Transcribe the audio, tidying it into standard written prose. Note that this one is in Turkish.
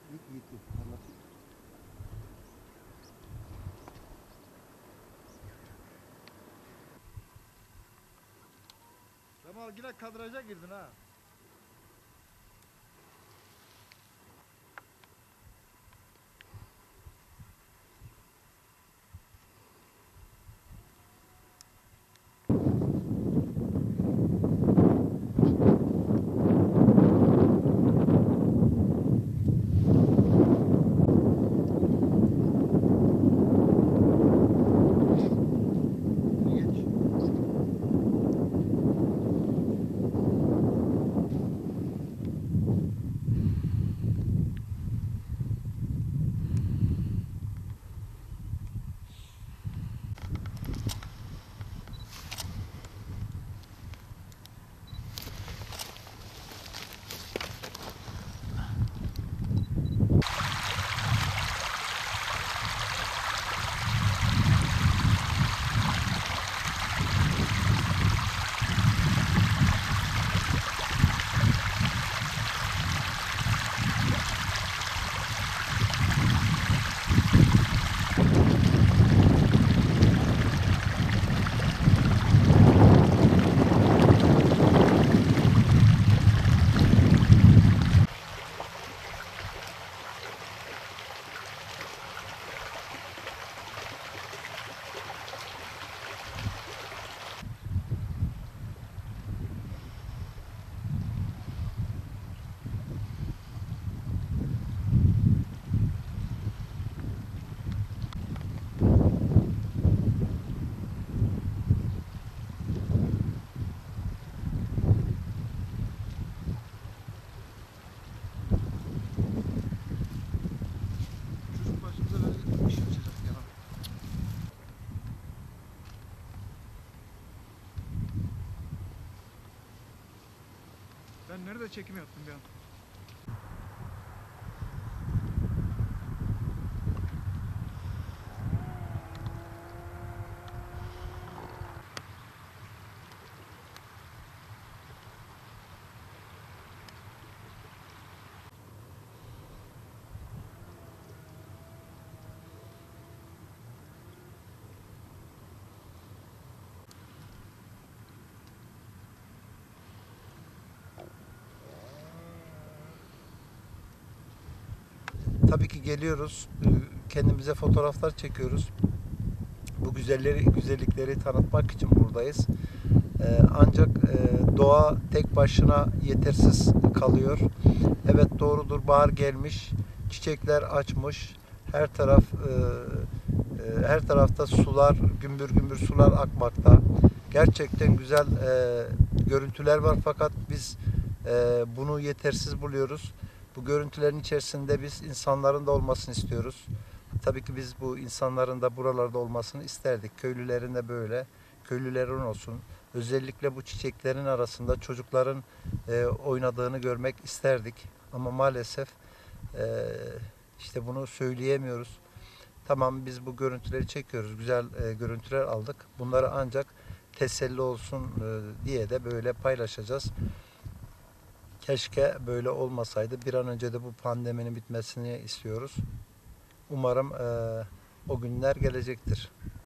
Gitu, anlatayım. Kemal yine kadraja girdin ha. Geç. Çocuk başımıza böyle iş açacak ya. Ben nerede çekim yaptım bir an? Tabii ki geliyoruz, kendimize fotoğraflar çekiyoruz. Bu güzellikleri tanıtmak için buradayız. Ancak doğa tek başına yetersiz kalıyor. Evet doğrudur, bahar gelmiş, çiçekler açmış, her her tarafta sular, gümbür gümbür sular akmakta. Gerçekten güzel görüntüler var fakat biz bunu yetersiz buluyoruz. Bu görüntülerin içerisinde biz insanların da olmasını istiyoruz. Tabii ki biz bu insanların da buralarda olmasını isterdik. Köylülerin de böyle, köylülerin olsun. Özellikle bu çiçeklerin arasında çocukların oynadığını görmek isterdik. Ama maalesef e, işte bunu söyleyemiyoruz. Tamam biz bu görüntüleri çekiyoruz. Güzel görüntüler aldık. Bunları ancak teselli olsun diye de böyle paylaşacağız. Keşke böyle olmasaydı. Bir an önce de bu pandeminin bitmesini istiyoruz. Umarım o günler gelecektir.